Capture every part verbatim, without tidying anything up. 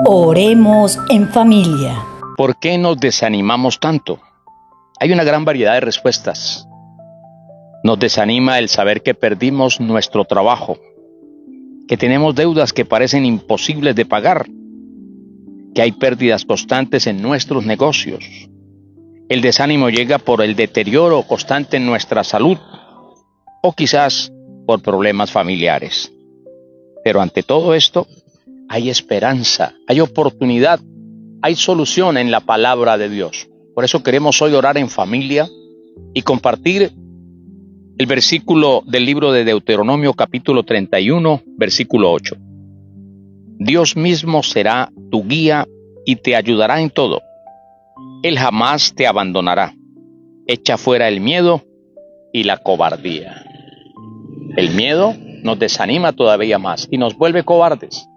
Oremos en familia. ¿Por qué nos desanimamos tanto? Hay una gran variedad de respuestas. Nos desanima el saber que perdimos nuestro trabajo, que tenemos deudas que parecen imposibles de pagar, que hay pérdidas constantes en nuestros negocios. El desánimo llega por el deterioro constante en nuestra salud o quizás por problemas familiares. Pero ante todo esto, hay esperanza, hay oportunidad, hay solución en la palabra de Dios. Por eso queremos hoy orar en familia y compartir el versículo del libro de Deuteronomio capítulo treinta y uno, versículo ocho. Dios mismo será tu guía y te ayudará en todo. Él jamás te abandonará. Echa fuera el miedo y la cobardía. El miedo nos desanima todavía más y nos vuelve cobardes.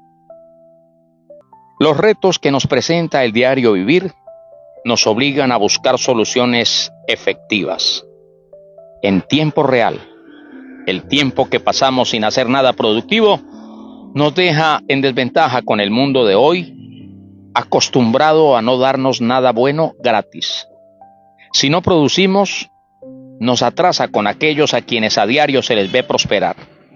Los retos que nos presenta el diario vivir nos obligan a buscar soluciones efectivas. En tiempo real, el tiempo que pasamos sin hacer nada productivo nos deja en desventaja con el mundo de hoy, acostumbrado a no darnos nada bueno gratis. Si no producimos, nos atrasa con aquellos a quienes a diario se les ve prosperar.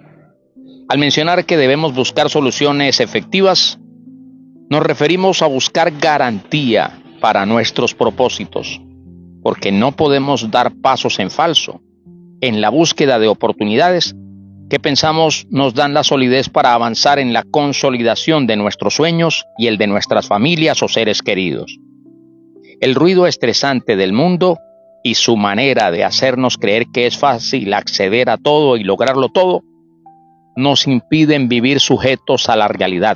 Al mencionar que debemos buscar soluciones efectivas, nos referimos a buscar garantía para nuestros propósitos, porque no podemos dar pasos en falso en la búsqueda de oportunidades que pensamos nos dan la solidez para avanzar en la consolidación de nuestros sueños y el de nuestras familias o seres queridos. El ruido estresante del mundo y su manera de hacernos creer que es fácil acceder a todo y lograrlo todo, nos impiden vivir sujetos a la realidad.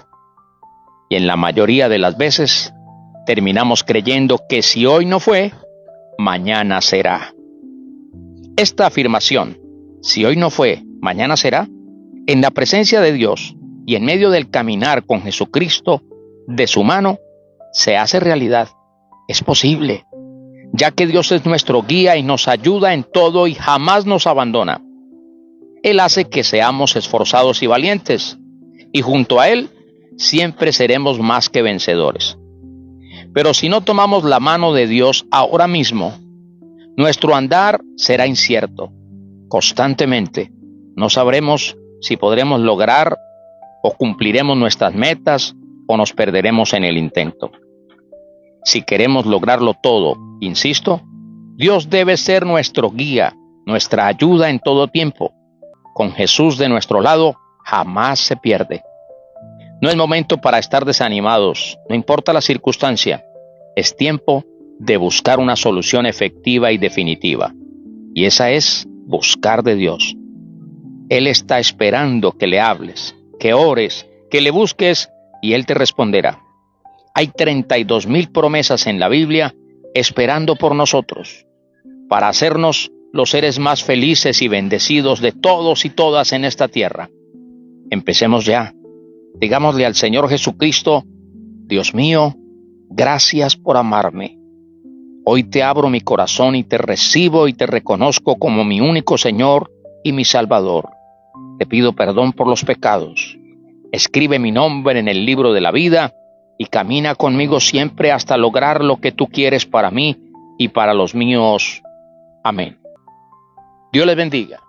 Y en la mayoría de las veces terminamos creyendo que si hoy no fue, mañana será. Esta afirmación, si hoy no fue, mañana será, en la presencia de Dios y en medio del caminar con Jesucristo de su mano, se hace realidad. Es posible, ya que Dios es nuestro guía y nos ayuda en todo y jamás nos abandona. Él hace que seamos esforzados y valientes, y junto a Él siempre seremos más que vencedores. Pero si no tomamos la mano de Dios ahora mismo, nuestro andar será incierto. Constantemente no sabremos si podremos lograr o cumpliremos nuestras metas o nos perderemos en el intento. Si queremos lograrlo todo, insisto, Dios debe ser nuestro guía, nuestra ayuda en todo tiempo. Con Jesús de nuestro lado, jamás se pierde. No es momento para estar desanimados, no importa la circunstancia. Es tiempo de buscar una solución efectiva y definitiva. Y esa es buscar de Dios. Él está esperando que le hables, que ores, que le busques y Él te responderá. Hay treinta y dos mil promesas en la Biblia esperando por nosotros, para hacernos los seres más felices y bendecidos de todos y todas en esta tierra. Empecemos ya. Digámosle al Señor Jesucristo: Dios mío, gracias por amarme. Hoy te abro mi corazón y te recibo y te reconozco como mi único Señor y mi Salvador. Te pido perdón por los pecados. Escribe mi nombre en el libro de la vida y camina conmigo siempre hasta lograr lo que tú quieres para mí y para los míos. Amén. Dios les bendiga.